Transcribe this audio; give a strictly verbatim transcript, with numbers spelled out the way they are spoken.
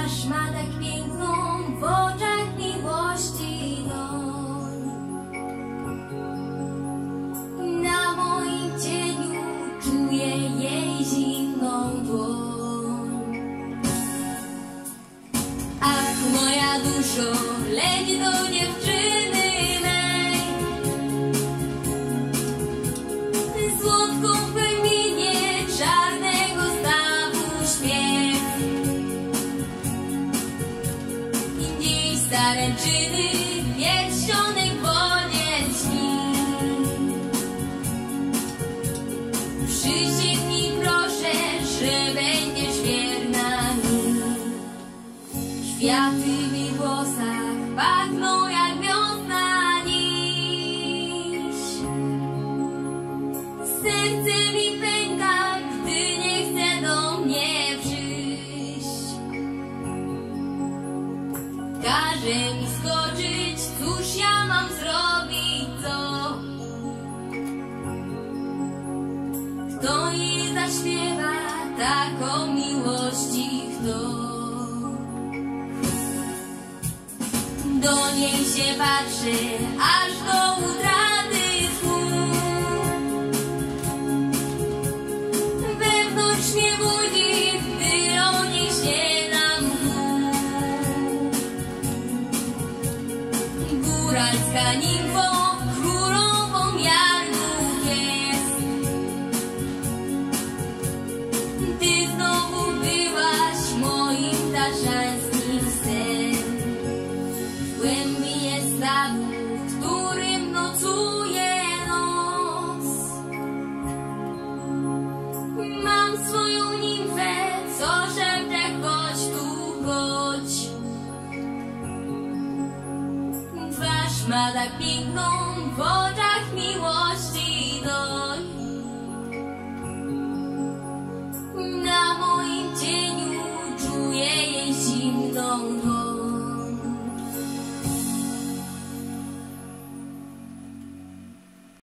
Twarz ma tak piękną, w oczach miłości doń. Na moim cieniu czuję jej zimną dłoń. Ach, moja duszo, leć do dziewczyny mej, słodką pękninie czarnego stawu śpiew. Dziś zaręczyny pierścionek w wodzie śni. Przysięgnij proszę, że będziesz wierna mi. Kwiaty w jej włosach pachną jak wiosna dziś. Serce mi pęka, gdy nie chce do mnie przyjść. Każe mi skoczyć, cóż ja mam zrobić, co? Kto jej zaśpiewa taką miłości, kto? Do niej się patrzy, aż do utraty tchu. Wewnątrz mnie budzi, gdy o niej się nam mchu. Góralska nimfą, królową jarmów jest. Ty znowu byłaś moim taszańskim snem. W głębi jest stawu, w którym nocuje noc. Mam swoją nimfę, co szepcze, chodź tu, chodź. Twarz ma tak piękną, w oczach miłości doń.